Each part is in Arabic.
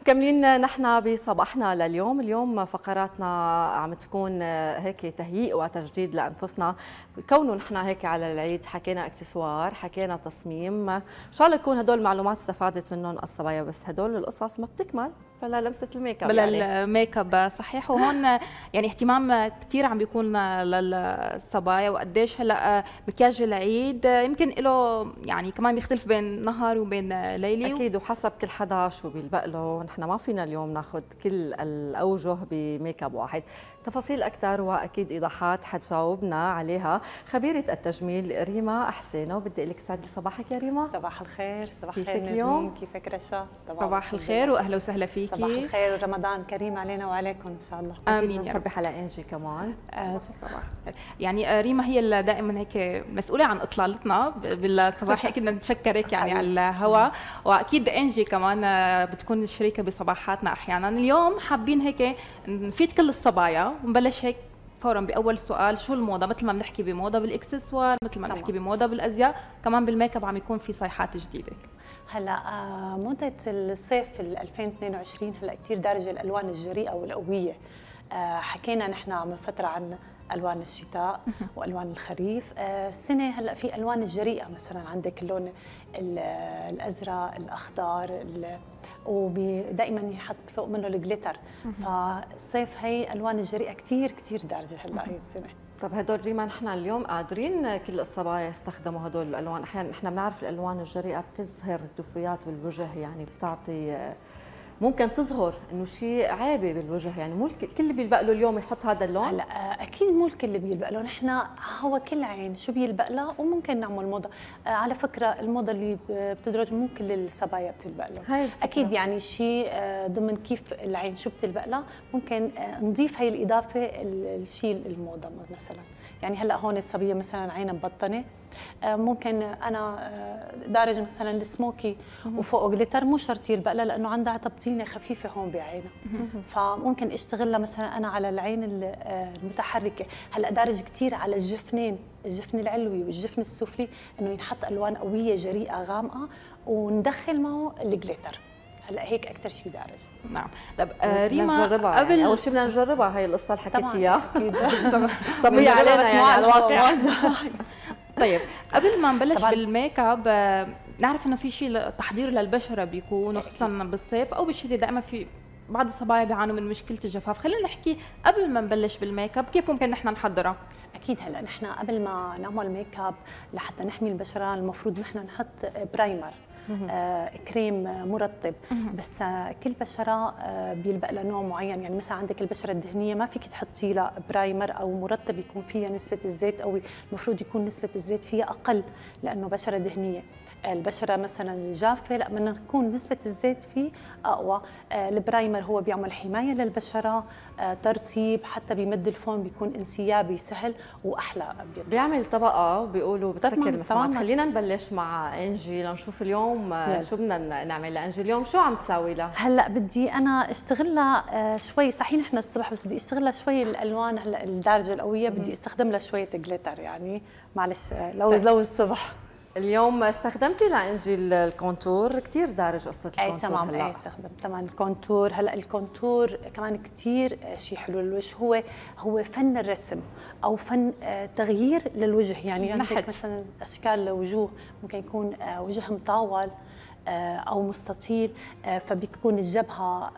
مكملين نحن بصباحنا لليوم. اليوم فقراتنا عم تكون هيك تهيئ وتجديد لانفسنا، كونه نحن هيك على العيد حكينا اكسسوار، حكينا تصميم، ان شاء الله يكون هدول المعلومات استفادت منهم الصبايا، بس هدول القصص ما بتكمل بلا لمسه الميك اب، بلا يعني الميك اب صحيح. وهون يعني اهتمام كثير عم بيكون للصبايا، وقديش هلا مكياج العيد يمكن له يعني كمان بيختلف بين نهار وبين ليلي. اكيد، وحسب كل حدا شو بيلبق له. نحن ما فينا اليوم ناخذ كل الاوجه بميك اب واحد. تفاصيل اكثر واكيد ايضاحات حتجاوبنا عليها خبيره التجميل ريما احسان، وبدي لك سعد لي صباحك يا ريما. صباح الخير. صباح كيفك الخير اليوم؟ كيفك رشا؟ صباح الخير واهلا وسهلا فيكي. صباح الخير ورمضان كريم علينا وعليكم ان شاء الله. امين. نصبح على انجي كمان. صباح الخير. يعني ريما هي اللي دائما هيك مسؤوله عن اطلالتنا بالصباح، اكيد بدنا نتشكرك يعني على الهواء، واكيد انجي كمان بتكون شريكه بصباحاتنا احيانا. اليوم حابين هيك نفيد كل الصبايا ونبلش هيك فورا باول سؤال. شو الموضه؟ مثل ما بنحكي بموضه بالاكسسوار، مثل ما بنحكي بموضه بالازياء، كمان بالميك اب عم يكون في صيحات جديده. هلا موضه الصيف 2022 هلا كثير دارجه الالوان الجريئه والقويه. حكينا نحن من فتره عن الوان الشتاء والوان الخريف. السنه هلا في الوان الجريئه، مثلا عندك اللون الازرق، الاخضر، ودائما يحط فوق منه الجليتر. فالصيف هي الوان الجريئه كثير كثير دارجه هلا هي السنه. طب هدول ريما نحن اليوم قادرين كل الصبايا يستخدموا هدول الالوان؟ احيانا نحن بنعرف الالوان الجريئه بتظهر الدفويات بالوجه، يعني بتعطي ممكن تظهر انه شيء عيبه بالوجه، يعني مو الكل اللي بيلبق له اليوم يحط هذا اللون. هلا اكيد مو الكل اللي بيلبق له، نحن هو كل عين شو بيلبق لها وممكن نعمل موضه. على فكره الموضه اللي بتدرج مو كل الصبايا بتلبق له، اكيد يعني شيء ضمن كيف العين شو بتلبق لها ممكن نضيف هي الاضافه الشيء الموضه. مثلا يعني هلا هون الصبيه مثلا عينها مبطنه، ممكن انا دارج مثلا السموكي وفوقه جليتر، مو شرط يلبق لها لانه عندها تبطينه خفيفه هون بعينها، فممكن اشتغلها مثلا انا على العين المتحركه. هلا دارج كثير على الجفنين، الجفن العلوي والجفن السفلي، انه ينحط الوان قويه جريئه غامقه وندخل معه الجليتر. هلا هيك اكثر شيء دارج. نعم. طب ريما قبل يعني اول شيء بدنا نجربها هي القصه اللي حكيتيها. طبيعي علينا يعني على الواقع. طيب قبل ما نبلش بالميك اب، نعرف انه في شيء تحضير للبشره بيكون، وخصوصا بالصيف او بالشتاء دائما في بعض الصبايا بيعانوا من مشكله الجفاف. خلينا نحكي قبل ما نبلش بالميك اب كيف ممكن نحن نحضرها. اكيد هلا نحن قبل ما نعمل ميك اب لحتى نحمي البشره المفروض نحن نحط برايمر، كريم مرطب. بس كل بشره بيلبق لها نوع معين، يعني مثلا عندك البشره الدهنيه ما فيك تحطي لها برايمر او مرطب يكون فيها نسبه الزيت قوي، المفروض يكون نسبه الزيت فيها اقل لانه بشره دهنيه. البشره مثلا الجافه لا، بدنا نكون نسبه الزيت فيه اقوى. البرايمر هو بيعمل حمايه للبشره، ترطيب، حتى بيمد الفون، بيكون انسيابي سهل واحلى. بيعمل طبقه وبيقولوا بتسكر المسامات. خلينا نبلش مع انجي لنشوف اليوم شو بدنا نعمل لانجي اليوم. شو عم تساوي لها؟ هلا بدي انا اشتغل لها شوي، صحيح نحن الصبح، بس بدي اشتغل لها شوي الالوان هلا الدارجه القويه، بدي استخدم لها شويه جليتر، يعني معلش لو الصبح. اليوم استخدمتي لانجي الكونتور، كثير دارج قصه الكونتور. تمام. هلا استخدمت طبعا الكونتور. هلا الكونتور كمان كثير شيء حلو للوجه، هو فن الرسم او فن تغيير للوجه. يعني عندك مثلا اشكال لوجوه، ممكن يكون وجه مطاول او مستطيل، فبيكون الجبهه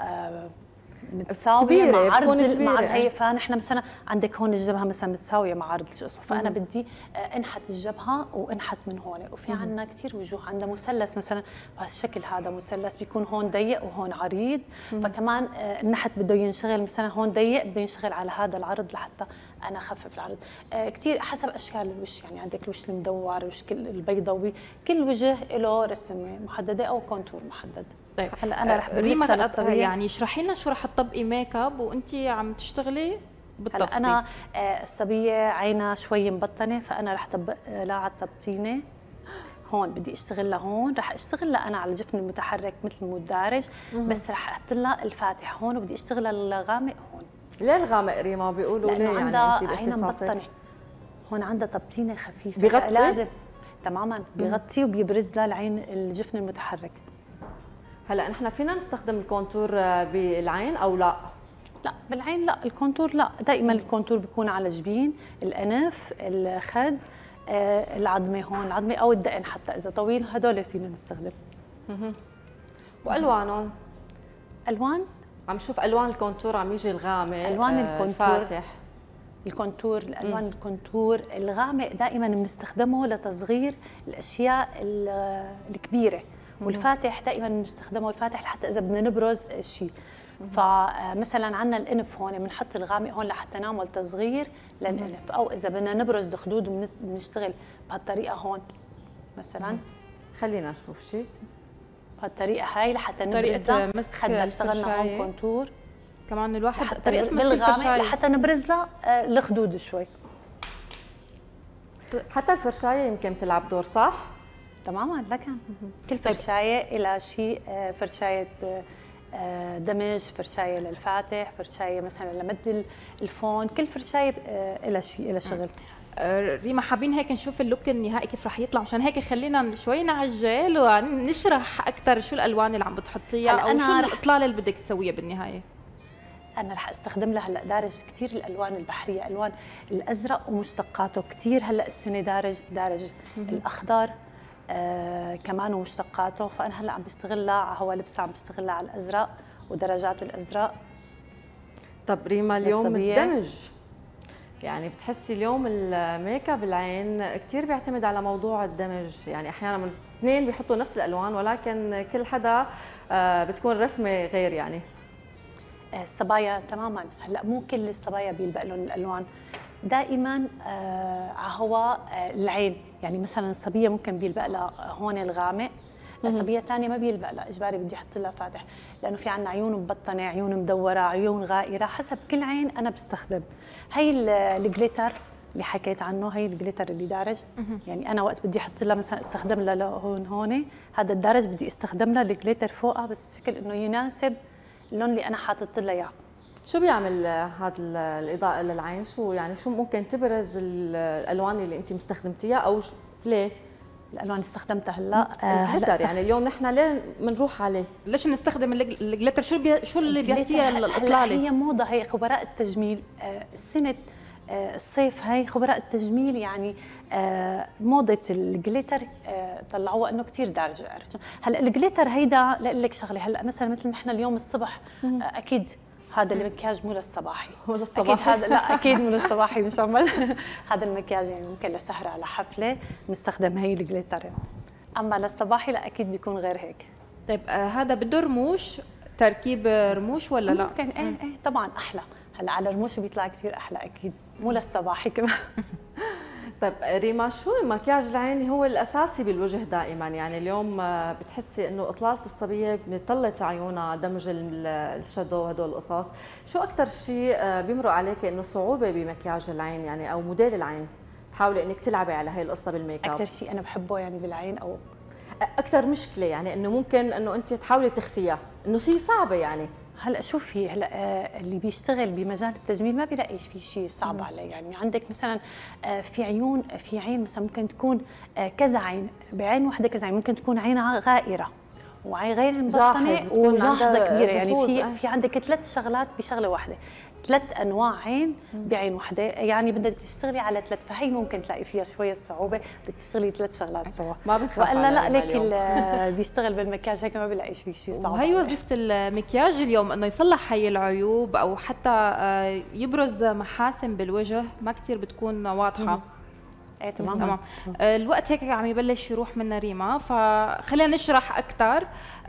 متساويه مع عرض مع هي. فنحن مثلا عندك هون الجبهه مثلا متساويه مع عرض الجسم، فانا بدي انحت الجبهه وانحت من هون. وفي عندنا كثير وجوه عندها مثلث مثلا، بهالشكل هذا مثلث بيكون هون ضيق وهون عريض، فكمان النحت بده ينشغل مثلا هون ضيق بده ينشغل على هذا العرض لحتى انا اخفف العرض. كثير حسب اشكال الوش، يعني عندك الوش المدور، الوش البيضاوي، كل وجه له رسمه محدده او كونتور محدد. طيب هلا انا رح ريما يعني اشرحي لنا شو رح تطبقي ميك اب وانت عم تشتغلي بالتفصيل. هلا انا الصبيه عينها شوي مبطنه، فانا رح طبق لها على التبطينه هون. بدي اشتغل لها هون، رح اشتغل لها انا على الجفن المتحرك مثل مو الدارج، بس رح احط لها الفاتح هون، وبدي اشتغل الغامق هون. ليه الغامق ريما؟ بيقولوا ليه؟ يعني عندها عينها مبطنه، هون عندها تبطينه خفيفه بيغطي لازم تماما، بيغطي وبيبرز لها العين الجفن المتحرك. هلا نحن فينا نستخدم الكونتور بالعين او لا؟ لا بالعين لا، الكونتور لا، دائما الكونتور بيكون على الجبين، الانف، الخد، العظمه هون، العظمه او الدقن حتى اذا طويل، هدول فينا نستخدم. والوانهم؟ الوان عم شوف الوان الكونتور عم يجي الغامق، الوان الكونتور فاتح. الكونتور الالوان الكونتور الغامق دائما بنستخدمه لتصغير الاشياء الكبيره، والفاتح دائما بنستخدمه الفاتح لحتى اذا بدنا نبرز شيء. فمثلا عندنا الانف هون بنحط الغامق هون لحتى نعمل تصغير للانف، او اذا بدنا نبرز الخدود بنشتغل بهالطريقه هون مثلا. خلينا نشوف شيء بهالطريقه هاي لحتى نبرزها. خدنا اشتغلنا هون كونتور كمان الواحد طريقه بالغامق لحتى نبرز لها الخدود شوي. حتى الفرشايه يمكن تلعب دور، صح؟ تماما لكن كل فرشايه لها شيء، فرشايه دمج، فرشايه للفاتح، فرشايه مثلا لمد الفون، كل فرشايه لها شيء، لها شغل. ريما حابين هيك نشوف اللوك النهائي كيف رح يطلع، مشان هيك خلينا شوي نعجل ونشرح اكثر شو الالوان اللي عم بتحطيها او شو الاطلاله اللي بدك تسويها بالنهايه. انا رح استخدم لها هلا دارج كثير الالوان البحريه، الوان الازرق ومشتقاته كثير هلا السنه دارج الاخضر كمان ومشتقاته، فانا هلا عم بشتغلها على هوا لبسه، عم بشتغلها على الازرق ودرجات الازرق. طب ريما اليوم الدمج، يعني بتحسي اليوم الميك اب العين كثير بيعتمد على موضوع الدمج، يعني احيانا اثنين بيحطوا نفس الالوان ولكن كل حدا بتكون رسمه غير. يعني الصبايا تماما هلا مو كل الصبايا بيلبق لهم الالوان، دائما على هوا العين، يعني مثلا الصبيه ممكن بيلبق لها هون الغامق، صبيه ثانيه ما بيلبق لها، اجباري بدي احط لها فاتح، لانه في عندنا عيون مبطنه، عيون مدوره، عيون غائره، حسب كل عين انا بستخدم. هي الجليتر اللي حكيت عنه، هي الجليتر اللي دارج، يعني انا وقت بدي احط لها مثلا استخدم لها هون هذا الدارج بدي استخدم لها الجليتر فوقها، بس فكر انه يناسب اللون اللي انا حاطط لها اياه. شو بيعمل هذا الاضاءه للعين؟ شو يعني شو ممكن تبرز الالوان اللي انت مستخدمتيها او ليه؟ الالوان اللي استخدمتها هلا الجليتر، يعني اليوم نحن ليه بنروح عليه؟ ليش نستخدم الجليتر؟ شو اللي بيعطيها الاطلاله؟ هي موضه، هي خبراء التجميل السنه الصيف، هي خبراء التجميل يعني موضه الجليتر طلعوها انه كثير دارج. هلا الجليتر هيدا لك شغله، هلا مثلا مثل نحن اليوم الصبح اكيد هذا المكياج مو للصباحي، اكيد هذا لا اكيد مو للصباحي مش عمل هذا المكياج يعني ممكن لسهره على حفله نستخدم هي الجليتر، اما للصباحي لا اكيد بيكون غير هيك. طيب هذا بده رموش، تركيب رموش ولا لا؟ ممكن ايه طبعا احلى، هلا على الرموش بيطلع كثير احلى اكيد، مو للصباحي كمان. طيب ريما، شو مكياج العين هو الاساسي بالوجه دائما؟ يعني اليوم بتحسي انه اطلاله الصبيه بتطلت عيونها، دمج الشادو هدول القصص، شو اكثر شيء بيمرق عليك انه صعوبه بمكياج العين يعني او موديل العين تحاولي انك تلعبي على هي القصه بالميك اب؟ اكثر شيء انا بحبه يعني بالعين او اكثر مشكله يعني انه ممكن انه انت تحاولي تخفيها، انه شيء صعبه يعني؟ هلا شوفي، هلا اللي بيشتغل بمجال التجميل ما بيلاقيش في شيء صعب عليه، يعني عندك مثلا في عين مثلا ممكن تكون كذا عين، بعين واحده كذا عين، ممكن تكون عينها غائره وعين غير مبطنه وجاحظه كبيره، يعني في عندك 3 شغلات بشغله واحده، 3 انواع عين بعين واحده، يعني بدك تشتغلي على 3، فهي ممكن تلاقي فيها شويه صعوبه، بدك تشتغلي 3 شغلات سوا، ما بتخاف ولا لا ليك اللي بيشتغل بالمكياج هيك ما بيلاقيش في شيء صعب. وهي وظيفه المكياج اليوم، انه يصلح هي العيوب او حتى يبرز محاسن بالوجه ما كثير بتكون واضحه. ايه تمام. الوقت هيك عم يبلش يروح منا ريما، فخلينا نشرح اكثر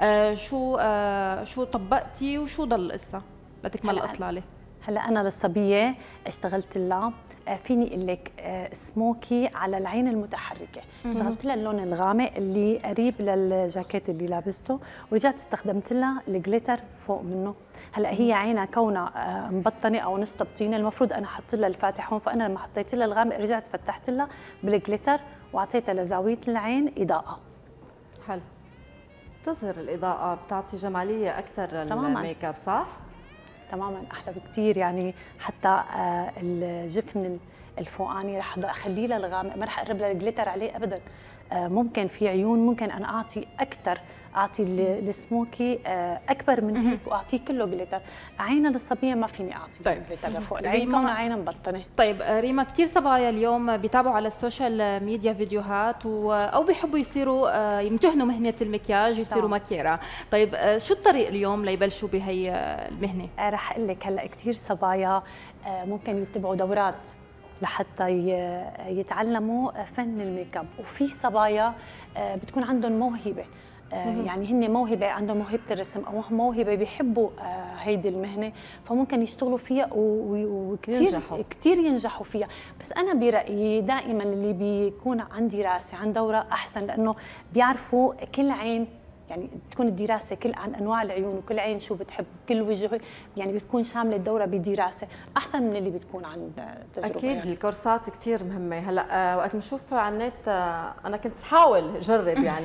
شو طبقتي وشو ضل القصه لتكمل الاطلاله. هلا انا للصبيه اشتغلت لها فيني اقول لك سموكي على العين المتحركه، اشتغلت لها اللون الغامق اللي قريب للجاكيت اللي لابسته، ورجعت استخدمت لها الجليتر فوق منه. هلا هي عينها كونها مبطنه او نص تبطينه، المفروض انا احط لها الفاتح هون، فانا لما حطيت لها الغامق رجعت فتحت لها بالجليتر واعطيتها لزاويه العين اضاءه. حلو، بتظهر الاضاءه، بتعطي جماليه اكثر للميك اب، صح؟ تماما احلى بكثير، يعني حتى الجفن الفوقاني رح اخليه للغامق، ما رح اقرب للجليتر عليه ابدا. ممكن في عيون ممكن انا اعطي اكثر اعطي السموكي اكبر من هيك واعطيه كله جليتر. عينها للصبيه ما فيني اعطي جليتر لفوق العين كونها عينها مبطنه. طيب ريما، كثير صبايا اليوم بيتابعوا على السوشيال ميديا فيديوهات او بيحبوا يصيروا يمتهنوا مهنه المكياج، يصيروا ماكيرا. طيب شو الطريق اليوم ليبلشوا بهي المهنه؟ رح اقول لك هلا كثير صبايا ممكن يتبعوا دورات لحتى يتعلموا فن الميك اب، وفي صبايا بتكون عندهم موهبه، يعني هن موهبه، عندهم موهبه الرسم او موهبه بيحبوا هيدي المهنه، فممكن يشتغلوا فيها وكثير كثير ينجحوا فيها. بس انا برايي دائما اللي بيكون عن دراسه عن دوره احسن، لانه بيعرفوا كل عين، يعني بتكون الدراسه كل عن انواع العيون وكل عين شو بتحب، كل وجه يعني بتكون شامله الدوره بدراسه احسن من اللي بتكون عن تجربه. اكيد يعني. الكورسات كثير مهمه. هلا وقت بنشوف على النت انا كنت حاول اجرب يعني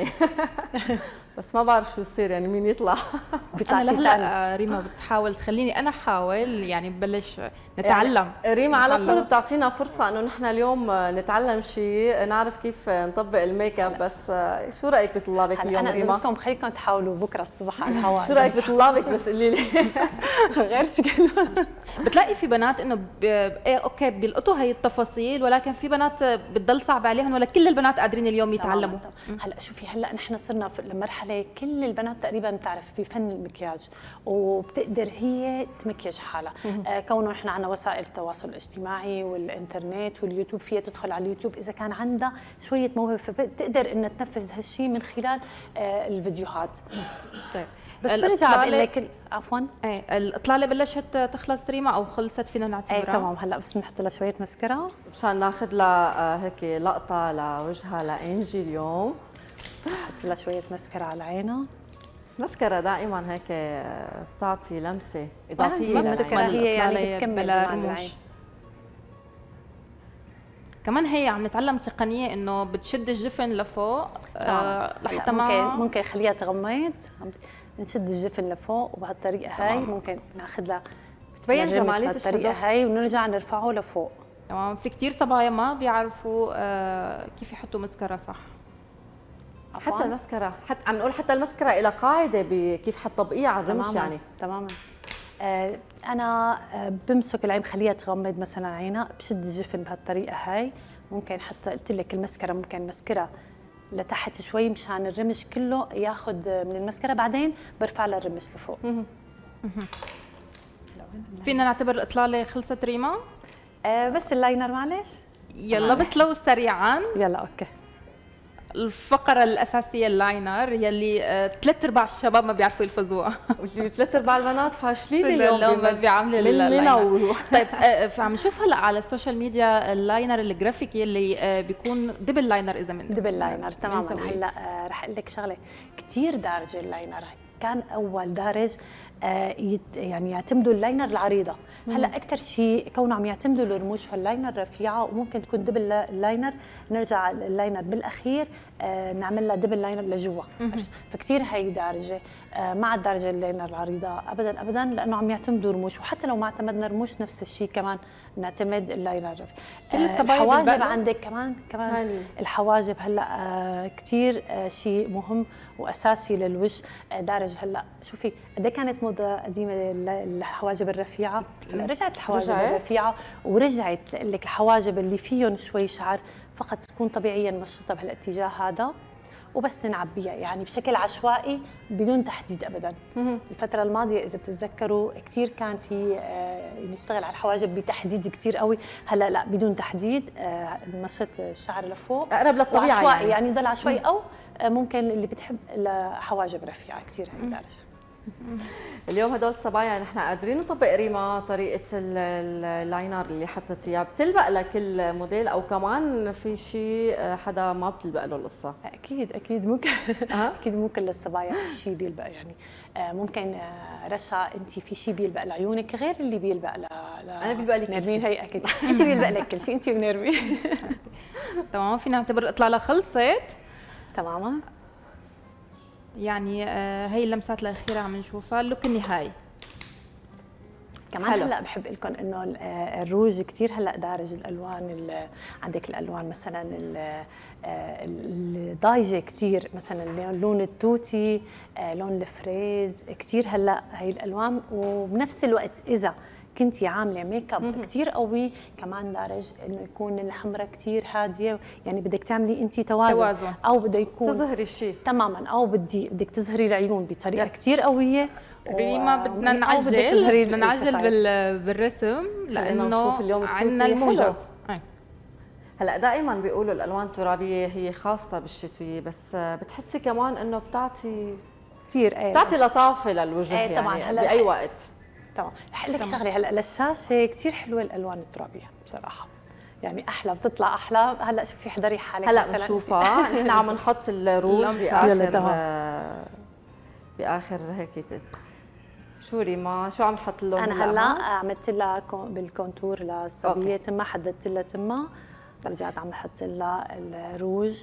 بس ما بعرف شو يصير، يعني مين يطلع بيطلع انا هلا ريما بتحاول تخليني انا احاول يعني ببلش نتعلم. يعني ريما على طول بتعطينا فرصه انه نحن اليوم نتعلم شيء، نعرف كيف نطبق الميك اب. بس شو رايك بطلابك اليوم ريما؟ انا خليكم تحاولوا بكره الصبح على الهواء. شو رايك بطلابك بس قولي لي غير شكل. بتلاقي في بنات انه ايه اوكي بيلقطوا هي التفاصيل، ولكن في بنات بتضل صعب عليهم، ولا كل البنات قادرين اليوم يتعلموا؟ هلا شوفي، هلا نحن صرنا في المرحله كل البنات تقريبا بتعرف بفن المكياج وبتقدر هي تمكيج حالها. كونه نحن عندنا وسائل التواصل الاجتماعي والانترنت واليوتيوب، فيها تدخل على اليوتيوب اذا كان عندها شويه موهبه فبتقدر انها تنفذ هالشيء من خلال الفيديوهات. طيب بس برجع بقول لك عفوا، ايه الاطلاله بلشت تخلص ريما او خلصت فينا نعتبرها؟ ايه تمام. هلا بس نحط لها شويه مسكره مشان ناخذ لها هيك لقطه لوجهها لانجي اليوم. نحط لها شويه مسكره على عينها. مسكرة دائما هيك بتعطي لمسه اضافيه المسكره هي يعني بتكمل العين. كمان هي عم نتعلم تقنيه انه بتشد الجفن لفوق لحتى ممكن خليها تغمض، نشد الجفن لفوق وبهالطريقه هاي ممكن ناخذ لها بتبين جماليه الطريقه هاي ونرجع نرفعه لفوق. تمام. في كثير صبايا ما بيعرفوا كيف يحطوا مسكره صح. حتى المسكرة، حتى عم نقول حتى المسكرة إلى قاعدة بكيف حتطبقيها على الرمش يعني. تماما. أنا بمسك العين بخليها تغمض مثلا عينها، بشد الجفن بهالطريقة هاي. ممكن حتى قلت لك المسكرة ممكن مسكرة لتحت شوي مشان الرمش كله ياخذ من المسكرة، بعدين برفع لها الرمش لفوق. فينا نعتبر الإطلالة خلصت ريما؟ بس اللاينر معلش. يلا بس لو سريعا. يلا اوكي. الفقرة الأساسية اللاينر يلي 3/4 الشباب ما بيعرفوا يلفظوها. واللي 3/4 البنات فاشلين اليوم بيعملوا اللاينر. طيب عم نشوف هلا على السوشيال ميديا اللاينر الجرافيكي اللي بيكون دبل لاينر. إذا من دبل لاينر تماما. هلا رح أقول لك شغلة كثير دارجة اللاينر. كان أول دارج يعني يعتمدوا اللاينر العريضة. هلا اكثر شيء كونه عم يعتمدوا الرموش فاللاينر رفيعه، وممكن تكون دبل اللاينر نرجع اللاينر بالاخير نعمل لها دبل لاينر لجوا. فكثير هي دارجه مع الدارجه اللاينر العريضه ابدا ابدا، لانه عم يعتمدوا رموش. وحتى لو ما اعتمدنا رموش نفس الشيء كمان نعتمد اللاينر. الحواجب عندك كمان الحواجب هلا كثير شيء مهم واساسي للوجه. دارج هلا شوفي قد ايه كانت موضه قديمه الحواجب الرفيعه، هلا رجعت الحواجب الرفيعه، ورجعت لك الحواجب اللي فيهم شوي شعر فقط تكون طبيعيا مشطه بهالاتجاه هذا، وبس نعبيها يعني بشكل عشوائي بدون تحديد ابدا. الفتره الماضيه اذا بتتذكروا كثير كان في نشتغل على الحواجب بتحديد كثير قوي. هلا لا، بدون تحديد، نشط الشعر لفوق اقرب للطبيعه يعني يضل عشوائي، او ممكن اللي بتحب حواجب رفيعه كثير هي دارجه. اليوم هدول الصبايا نحن قادرين نطبق ريما طريقه اللاينر اللي حطت اياه، بتلبق لكل موديل او كمان في شيء حدا ما بتلبق له القصه؟ اكيد ممكن. اكيد ممكن للصبايا في شيء بيلبق يعني. ممكن رشا انت في شيء بيلبق لعيونك غير اللي بيلبق انا بيلبق لك نرمين. هي اكيد انت بيلبق لك كل شيء، انت ونرمين. تمام. فينا نعتبر الاطلاله خلصت تماما. يعني هي اللمسات الاخيره عم نشوفها، اللوك النهائي. كمان حلو. هلا بحب لكم انه الروج كثير هلا دارج الالوان، عندك الالوان مثلا الضايجه كثير، مثلا لون التوتي، لون الفريز، كثير هلا هي الالوان. وبنفس الوقت اذا كنتي عامله ميك اب كثير قوي كمان دارج انه يكون الحمراء كثير هاديه، يعني بدك تعملي انت توازن او بده يكون تظهري الشيء تماما، او بدك تظهري العيون بطريقه كثير قويه. ريما بدنا نعجل بالرسم لانه عندنا الموجز. هلا دائما بيقولوا الالوان الترابيه هي خاصه بالشتويه، بس بتحسي كمان انه بتعطي كثير بتعطي لطافه للوجه يعني طبعا هلا باي وقت. طبعا رح لك شغله، هلا للشاشه كثير حلوه الالوان الترابيه بصراحه، يعني احلى بتطلع احلى. هلا شوفي احضري حالك هلا بنشوفها. نحن عم نحط الروج باخر هيك. شو ريما شو عم نحط اللون؟ انا هلا عملت لها بالكونتور للصبيه تما، حددت لها تما، رجعت عم بحط لها الروج،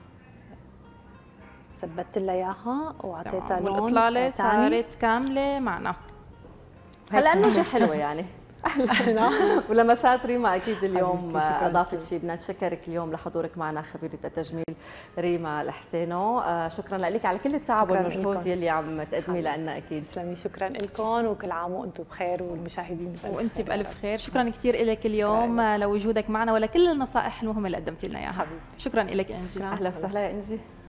ثبتت لها اياها واعطيتها لون والاطلاله صارت كامله معنا. هلا النوجه حلوه يعني. ولمسات ريما اكيد اليوم اضافت شيء. بدنا نتشكرك اليوم لحضورك معنا خبيره التجميل ريما الحسينو. شكرا لك على كل التعب والمجهود يلي عم تقدمي لنا. اكيد تسلمي، شكرا لكم وكل عام وانتم بخير والمشاهدين وانت بالف خير. شكرا كثير لك اليوم لوجودك معنا ولكل النصائح المهمه اللي قدمتي لنا اياها. شكرا لك انجي. اهلا وسهلا يا انجي.